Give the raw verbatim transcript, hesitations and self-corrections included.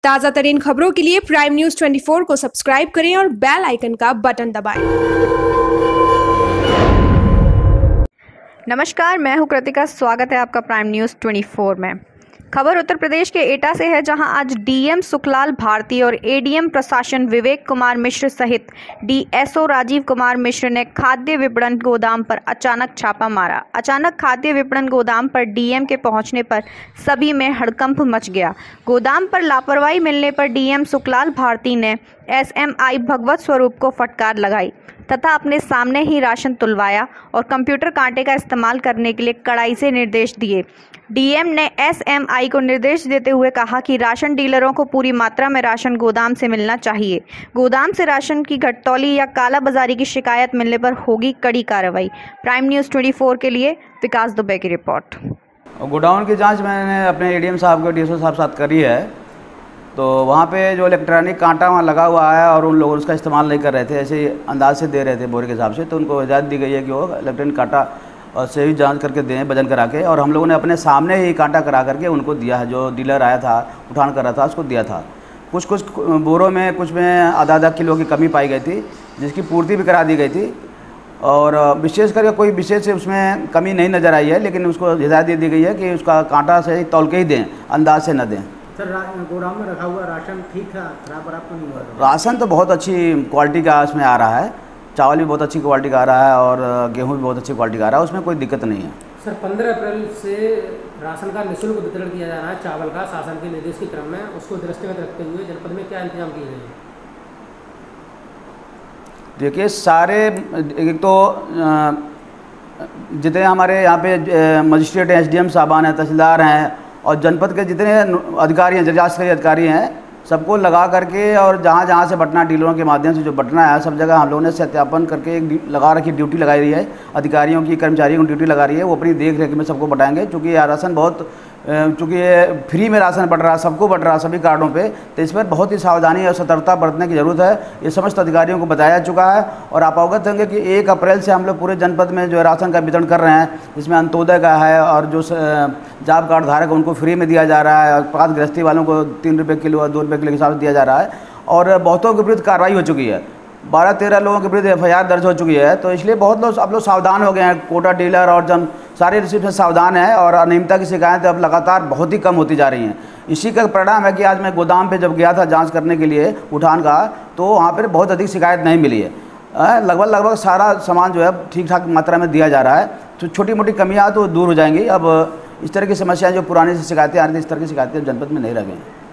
ताज़ा तरीन खबरों के लिए प्राइम न्यूज़ चौबीस को सब्सक्राइब करें और बेल आइकन का बटन दबाएं। नमस्कार, मैं हूं कृतिका। स्वागत है आपका प्राइम न्यूज़ चौबीस में। खबर उत्तर प्रदेश के एटा से है, जहां आज डीएम सुखलाल भारती और एडीएम प्रशासन विवेक कुमार मिश्र सहित डीएसओ राजीव कुमार मिश्र ने खाद्य विपणन गोदाम पर अचानक छापा मारा। अचानक खाद्य विपणन गोदाम पर डीएम के पहुंचने पर सभी में हड़कंप मच गया। गोदाम पर लापरवाही मिलने पर डीएम सुखलाल भारती ने एसएमआई भगवत स्वरूप को फटकार लगाई तथा अपने सामने ही राशन तुलवाया और कंप्यूटर कांटे का इस्तेमाल करने के लिए कड़ाई से निर्देश दिए। डीएम ने एसएमआई को निर्देश देते हुए कहा कि राशन डीलरों को पूरी मात्रा में राशन गोदाम से मिलना चाहिए। गोदाम से राशन की घटतौली या कालाबाजारी की शिकायत मिलने पर होगी कड़ी कार्रवाई। प्राइम न्यूज़ चौबीस के लिए विकास दुबे की रिपोर्ट। गोडाउन की जांच मैंने अपने एडीएम साहब को डीएसओ साहब साथ करी है, तो वहाँ पे जो इलेक्ट्रॉनिक कांटा वहाँ लगा हुआ है और उन लोग उसका इस्तेमाल नहीं कर रहे थे, ऐसे ही अंदाज से दे रहे थे बोरे के हिसाब से, तो उनको इजाज़त दी गई है कि वो इलेक्ट्रॉनिक कांटा से ही जांच करके दें वजन करा के। और हम लोगों ने अपने सामने ही कांटा करा करके उनको दिया है। जो डीलर आया था उठान कर रहा था उसको दिया था। कुछ कुछ बोरों में कुछ में आधा आधा किलो की कमी पाई गई थी, जिसकी पूर्ति भी करा दी गई थी और विशेष करके कोई विशेष उसमें कमी नहीं नज़र आई है, लेकिन उसको हिदायत दे दी गई है कि उसका कांटा से ही तौल के ही दें, अंदाज से न दें। सर, गोदाम में रखा हुआ राशन ठीक था, खराब खराब तो नहीं हुआ? राशन तो बहुत अच्छी क्वालिटी का उसमें आ रहा है, चावल भी बहुत अच्छी क्वालिटी का आ रहा है और गेहूं भी बहुत अच्छी क्वालिटी का आ रहा है, उसमें कोई दिक्कत नहीं है। सर, पंद्रह अप्रैल से राशन का निःशुल्क वितरण किया जा रहा है चावल का, शासन के निर्देश के क्रम में, उसको दृष्टिगत रखते हुए जनपद में क्या इंतजाम किए गए हैं? देखिए, सारे एक तो जितने हमारे यहाँ पे मजिस्ट्रेट हैं, एसडीएम साहबान हैं, तहसीलदार हैं और जनपद के जितने अधिकारी हैं, जिला स्तरीय अधिकारी हैं, सबको लगा करके और जहाँ जहाँ से बटना डीलरों के माध्यम से जो बटना है, सब जगह हम लोगों ने सत्यापन करके एक लगा रखी ड्यूटी लगाई रही है। अधिकारियों की, कर्मचारियों की ड्यूटी लगा रही है, वो अपनी देख रेख में सबको बटाएंगे। चूँकि यह राशन बहुत चूँकि ये फ्री में राशन बट रहा है, सबको बट रहा है सभी कार्डों पे, तो इस पर बहुत ही सावधानी और सतर्कता बरतने की ज़रूरत है। ये समस्त अधिकारियों को बताया चुका है और आप अवगत होंगे कि एक अप्रैल से हम लोग पूरे जनपद में जो है राशन का वितरण कर रहे हैं, जिसमें अंत्योदय का है और जो जॉब कार्ड धारक उनको फ्री में दिया जा रहा है और पाँच गृहस्थी वालों को तीन रुपये किलो और दो रुपये किलो के हिसाब से दिया जा रहा है और बहुतों के विरुद्ध कार्रवाई हो चुकी है। बारह तेरह लोगों के विरुद्ध एफ आई आर दर्ज हो चुकी है, तो इसलिए बहुत लोग आप लोग सावधान हो गए हैं। कोटा डीलर और जन सारे रिसिप्ट से सावधान हैं और अनियमितता की शिकायतें अब लगातार बहुत ही कम होती जा रही हैं। इसी का परिणाम है कि आज मैं गोदाम पे जब गया था जांच करने के लिए उठान का, तो वहाँ पर बहुत अधिक शिकायत नहीं मिली है। लगभग लगभग सारा सामान जो है ठीक ठाक मात्रा में दिया जा रहा है। तो छोटी मोटी कमियाँ तो दूर हो जाएंगी। अब इस तरह की समस्याएँ जो पुरानी से शिकायतें आ रही थी, इस तरह की शिकायतें जनपद में नहीं रह गई।